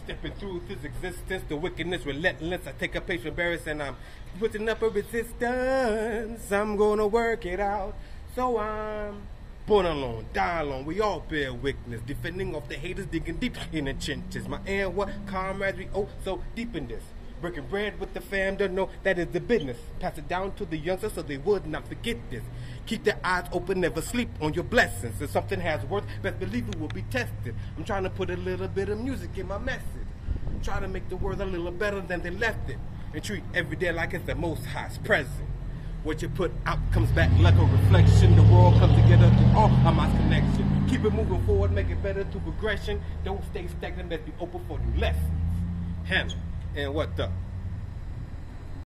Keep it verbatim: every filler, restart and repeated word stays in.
Stepping through this existence, the wickedness relentless. I take a patient barriers and I'm putting up a resistance. I'm gonna work it out. So I'm born alone, die alone. We all bear witness, defending off the haters, digging deep in the trenches. My and what camaraderie, oh so deep in this. Breaking bread with the fam, don't know that is the business. Pass it down to the youngsters so they would not forget this. Keep their eyes open, never sleep on your blessings. If something has worth, best believe it will be tested. I'm trying to put a little bit of music in my message. Try to make the world a little better than they left it. And treat every day like it's the most high's present. What you put out comes back like a reflection. The world comes together through all of my connection. Keep it moving forward, make it better through progression. Don't stay stagnant, let's be open for new lessons. Hannah, and what the?